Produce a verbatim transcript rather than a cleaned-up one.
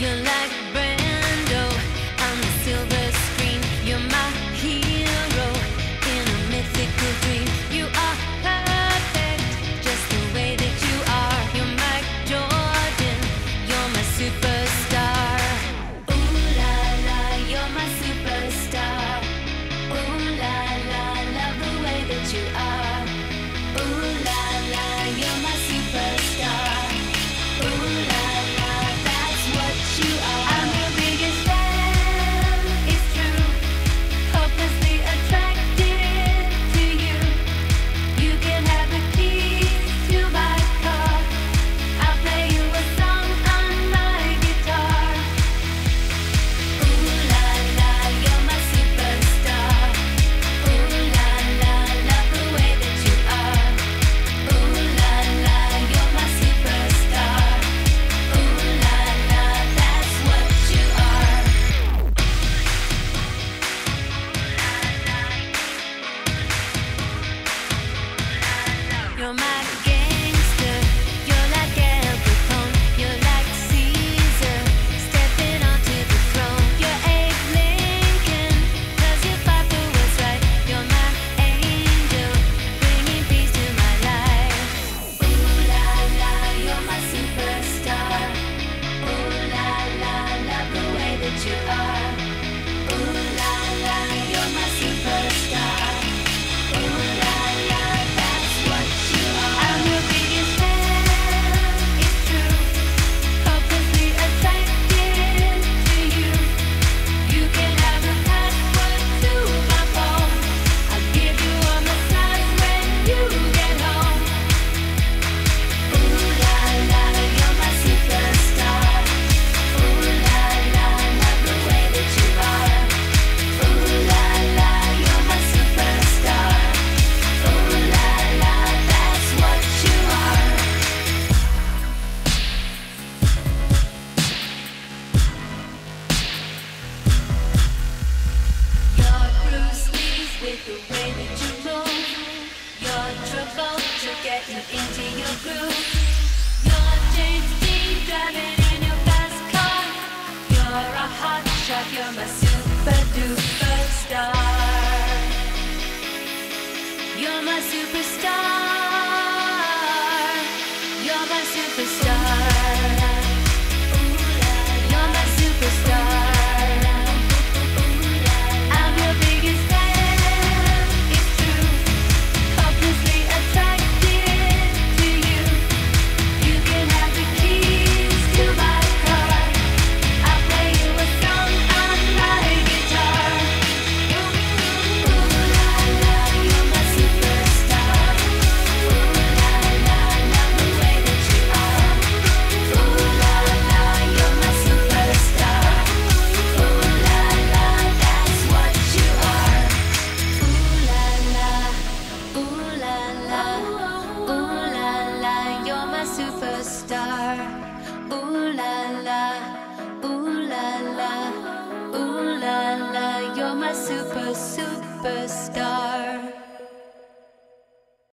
You're like Brando on the silver screen. You're my hero in a mythical dream. You are perfect, just the way that you are. You're my Jordan, you're my superstar. Ooh la la, you're my superstar. Ooh la la, love the way that you are. Ooh la la, you're my superstar. Ooh la la, that's what you are. I'm your biggest fan, it's true. Hopelessly attracted to you. You can have the keys to my car. I'll play you a song on my guitar. Ooh la la, you're my superstar. Ooh la la, love the way that you are. Ooh la la, you're my superstar. Ooh la la, that's what you are. You're my gangster, you're like Al Capone, you're like Caesar, stepping onto the throne. You're Abe Lincoln, 'cause you fight for what's right. You're my angel, bringing peace to my life. Ooh la la, you're my superstar. Ooh la la, love the way that you are. Ooh la la, you're my superstar. Ooh la la, that's what you are. I'm your biggest fan, it's true. Hopelessly attracted to you. You can have the password to my phone. I'll give you a massage when you get home. Ooh la la, you're my superstar. Ooh la la, love the way that you are. Ooh la la, you're my superstar. Ooh la la, that's what you are. You're Bruce Lee with the way that you move. You're Travolta getting into your groove. You're James Dean driving in your fast car. You're a hot shot, you're my super duper star. You're my superstar. You're my superstar. You're my superstar. I'm your biggest fan, it's true. Hopelessly attracted to you. You can have the keys to my car. I'll play you a song on my guitar. Ooh la la, you're my superstar. Ooh la la, love the way that you are. Ooh la la, you're my superstar. Ooh la la, that's what you are. Ooh la la, ooh la la, ooh la la, you're my superstar.